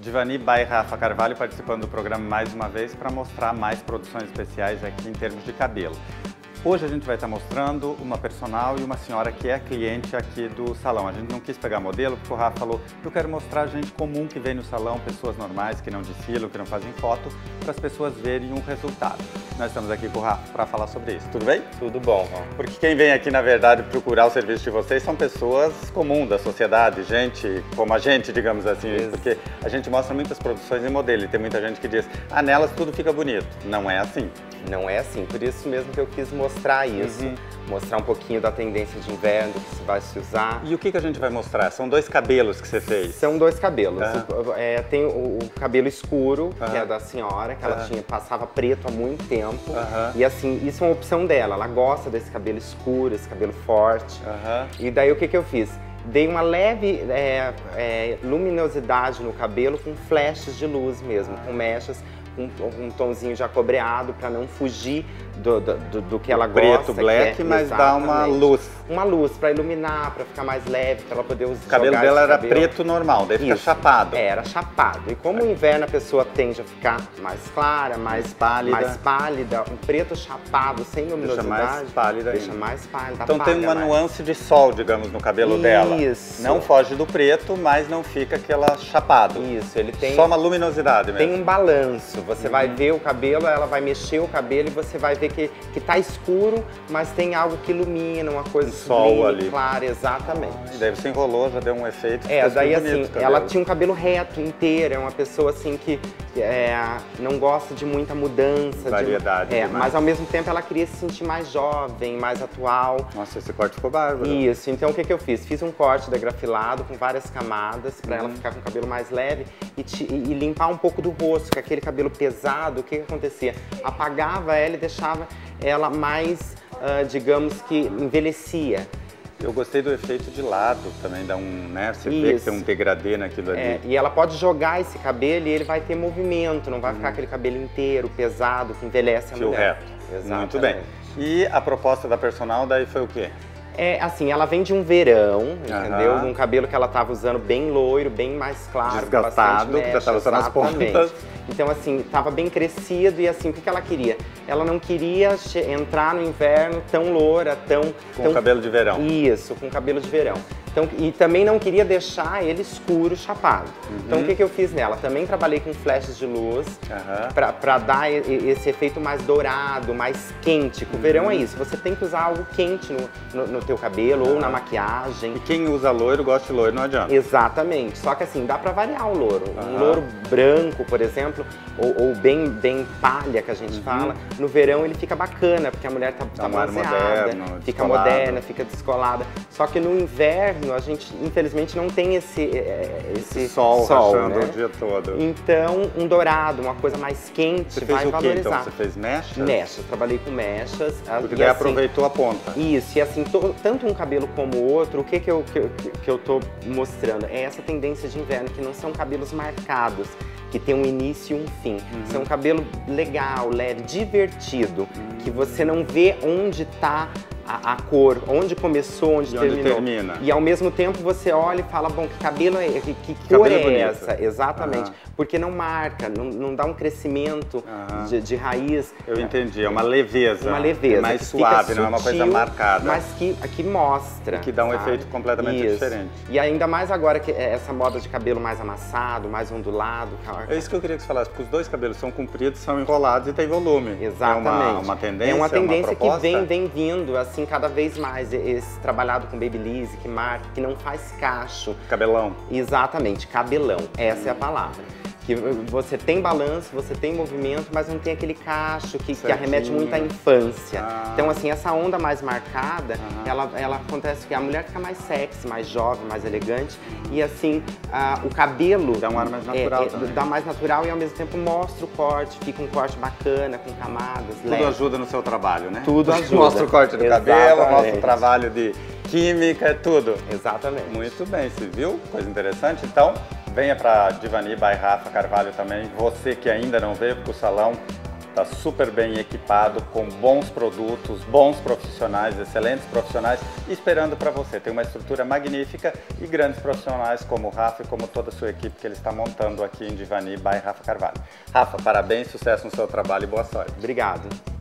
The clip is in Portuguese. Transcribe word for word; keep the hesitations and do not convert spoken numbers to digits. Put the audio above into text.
Divani by Rafa Carvalho participando do programa mais uma vez para mostrar mais produções especiais aqui em termos de cabelo. Hoje a gente vai estar mostrando uma personal e uma senhora que é cliente aqui do salão. A gente não quis pegar modelo porque o Rafa falou, eu quero mostrar gente comum que vem no salão, pessoas normais que não desfilam, que não fazem foto, para as pessoas verem um resultado. Nós estamos aqui com o Rafa para falar sobre isso. Tudo bem? Tudo bom. Porque quem vem aqui, na verdade, procurar o serviço de vocês são pessoas comuns da sociedade, gente como a gente, digamos assim. Isso. Porque a gente mostra muitas produções em modelo e tem muita gente que diz, ah, nelas tudo fica bonito. Não é assim. Não é assim, por isso mesmo que eu quis mostrar isso, uhum. Mostrar um pouquinho da tendência de inverno, que se vai se usar. E o que, que a gente vai mostrar? São dois cabelos que você fez? São dois cabelos. Uhum. É, tem o, o cabelo escuro, uhum. que é da senhora, que ela uhum. tinha, passava preto há muito tempo. Uhum. E assim, isso é uma opção dela, ela gosta desse cabelo escuro, esse cabelo forte. Uhum. E daí o que, que eu fiz? Dei uma leve é, é, luminosidade no cabelo com flashes de luz mesmo, com mechas. Um, um tonzinho já cobreado para não fugir do, do, do que ela preto, gosta. Preto, black, é, mas dá uma luz. Uma luz para iluminar, para ficar mais leve, para ela poder usar. O cabelo dela era cabelo. preto normal, daí fica Isso. chapado. É, era chapado. E como o inverno a pessoa tende a ficar mais clara, mais, mais pálida, mais pálida, um preto chapado, sem luminosidade, deixa mais pálida. Deixa ainda. mais pálida. Então tem uma mais. nuance de sol, digamos, no cabelo Isso. dela. Não foge do preto, mas não fica aquela chapado. Isso, ele tem. Só uma luminosidade mesmo. Tem um balanço. Você uhum. vai ver o cabelo, ela vai mexer o cabelo e você vai ver que, que tá escuro, mas tem algo que ilumina, uma coisa um sol ali. Clara, exatamente. Ah, e daí você enrolou, já deu um efeito. É, daí assim, bonito, ela tinha um cabelo reto inteiro, é uma pessoa assim que é, não gosta de muita mudança. Variedade. De, é, mas ao mesmo tempo ela queria se sentir mais jovem, mais atual. Nossa, esse corte ficou bárbaro. Isso, então o que, que eu fiz? Fiz um corte degrafilado com várias camadas pra hum. ela ficar com o cabelo mais leve e, te, e, e limpar um pouco do rosto, que aquele cabelo pesado, o que, que acontecia? Apagava ela e deixava ela mais, uh, digamos que, envelhecia. Eu gostei do efeito de lado também, dá um, né? Você vê que tem um degradê naquilo ali. É, e ela pode jogar esse cabelo e ele vai ter movimento, não vai hum. ficar aquele cabelo inteiro, pesado, que envelhece a Fio mulher. reto. Exatamente. Muito bem. E a proposta da personal daí foi o quê? É, assim, ela vem de um verão, uhum. entendeu? Um cabelo que ela tava usando bem loiro, bem mais claro. Desgastado, que já tava só nas pontas. Então, assim, tava bem crescido e assim, o que, que ela queria? Ela não queria entrar no inverno tão loura, tão... Com tão... cabelo de verão. Isso, com cabelo de verão. Então, e também não queria deixar ele escuro, chapado. Uhum. Então, o que, que eu fiz nela? Também trabalhei com flashes de luz uhum. pra, pra dar esse efeito mais dourado, mais quente. O uhum. verão é isso, você tem que usar algo quente no, no, no teu cabelo uhum. ou na maquiagem. E quem usa loiro, gosta de loiro, não adianta. Exatamente, só que assim, dá pra variar o louro. Uhum. Um louro branco, por exemplo, ou, ou bem, bem palha, que a gente uhum. fala, no verão ele fica bacana, porque a mulher tá, tá bronzeada, fica descolado. moderna, fica descolada. Só que no inverno, a gente, infelizmente, não tem esse, esse, esse sol, sol rachando né? o dia todo. Então, um dourado, uma coisa mais quente, você vai fez o quê, valorizar. então? Você fez mechas? Mechas, trabalhei com mechas. Porque daí assim, aproveitou a ponta. Isso, e assim, to, tanto um cabelo como o outro, o que que eu, que, que eu tô mostrando? É essa tendência de inverno, que não são cabelos marcados, que tem um início e um fim. Uhum. São um cabelo legal, leve, divertido, uhum. que você não vê onde tá A, a cor, onde começou, onde, e terminou. onde termina. E ao mesmo tempo você olha e fala, bom, que cabelo é, que, que cor cabelo é bonito. essa? Exatamente. Uhum. Porque não marca, não, não dá um crescimento uhum. de, de raiz. Eu entendi, é uma leveza. Uma leveza. É mais suave, não é uma coisa marcada. Mas que, que mostra. E que dá um sabe? efeito completamente isso. diferente. E ainda mais agora que essa moda de cabelo mais amassado, mais ondulado. É isso que eu queria que você falasse, porque os dois cabelos são compridos, são enrolados e tem volume. Exatamente. É uma, uma tendência, é uma tendência uma proposta? que vem, vem vindo, assim, cada vez mais. Esse trabalhado com babyliss, que marca, que não faz cacho. Cabelão. Exatamente, cabelão. Essa hum. é a palavra. Que você tem balanço, você tem movimento, mas não tem aquele cacho que, que arremete muito à infância. Ah. Então, assim, essa onda mais marcada, ah. ela, ela acontece que a mulher fica mais sexy, mais jovem, mais elegante. E, assim, a, o cabelo... Dá um ar mais natural é, também. Dá mais natural e, ao mesmo tempo, mostra o corte. Fica um corte bacana, com camadas. Tudo leve. ajuda no seu trabalho, né? Tudo ajuda. Mostra o corte do Exatamente. cabelo, mostra o trabalho de química, é tudo. Exatamente. Muito bem, você viu? Coisa interessante. Então, venha para Divani by Rafa Carvalho também. Você que ainda não veio, porque o salão está super bem equipado, com bons produtos, bons profissionais, excelentes profissionais, esperando para você. Tem uma estrutura magnífica e grandes profissionais como o Rafa e como toda a sua equipe que ele está montando aqui em Divani by Rafa Carvalho. Rafa, parabéns, sucesso no seu trabalho e boa sorte. Obrigado.